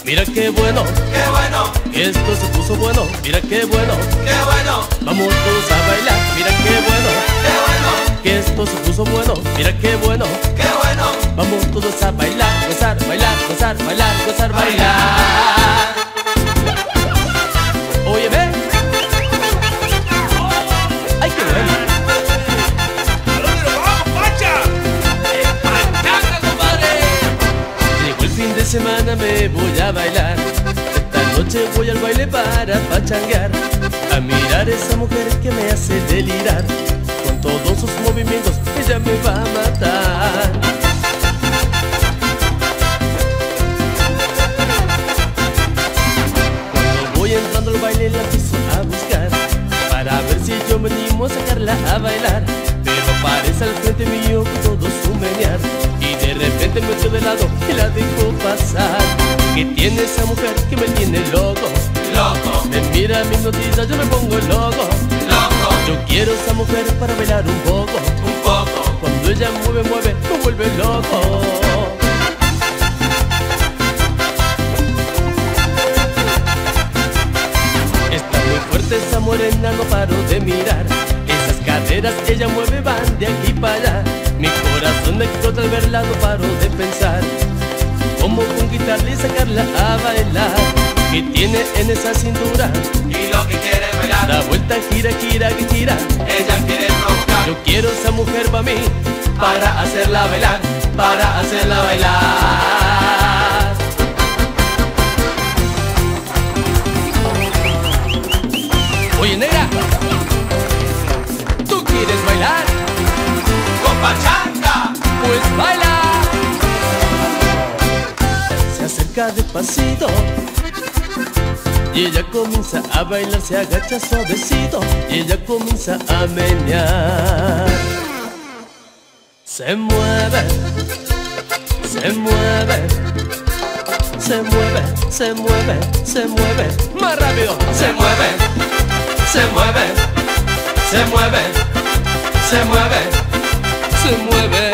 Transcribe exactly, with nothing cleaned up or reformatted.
Mira qué bueno, qué bueno, que esto se puso bueno. Mira qué bueno, qué bueno, vamos todos a bailar. Mira qué bueno, qué bueno, que esto se puso bueno. Mira qué bueno, qué bueno, vamos todos a bailar, gozar, bailar, gozar, bailar, gozar, bailar. Oye, ve. Ay, qué bueno. ¿A dónde nos vamos, Pacha? ¡Pachanga, compadre! Llegó el fin de semana, me voy a bailar. Esta noche voy al baile para pachanguear, a mirar esa mujer que me hace delirar. Con todos sus movimientos ella me va a matar. Cuando voy entrando al baile la empiezo a buscar, para ver si yo me animo a sacarla a bailar. Pero aparece al frente mío con todo su menear, y de repente me quedo de lado y la dejo pasar. ¿Qué tiene esa mujer que me tiene loco? Loco, Me mira mis noticias, yo me pongo loco. loco, Yo quiero esa mujer para bailar un poco. un poco, Cuando ella mueve, mueve, me vuelve loco. Está muy fuerte esa morena, no paro de mirar. Esas caderas que ella mueve van de aquí para allá. Mi corazón explota al verla, no paro de pensar cómo conquistarla y sacarla a bailar. ¿Qué tiene en esa cintura? y lo que quiere bailar, La vuelta gira, gira, que gira. ella quiere provocar, Yo quiero esa mujer para mí, para hacerla bailar, para hacerla bailar. Oye, negra, ¿tú quieres bailar? ¡Con pachanga! Pues baila. Se acerca despacito y ella comienza a bailar, se agacha suavecito y ella comienza a menear. Se mueve, se mueve, se mueve, se mueve, se mueve. Más rápido. Se mueve, se mueve, se mueve, se mueve. Se mueve.